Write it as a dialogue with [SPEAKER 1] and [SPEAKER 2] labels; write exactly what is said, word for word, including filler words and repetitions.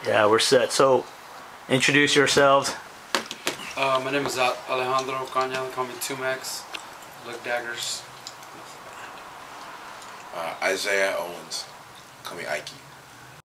[SPEAKER 1] Yeah, we're set. So, introduce yourselves.
[SPEAKER 2] Uh, my name is Alejandro Caña. They call me two Max. Look, Daggers.
[SPEAKER 3] Uh, Isaiah Owens. Call me Ike.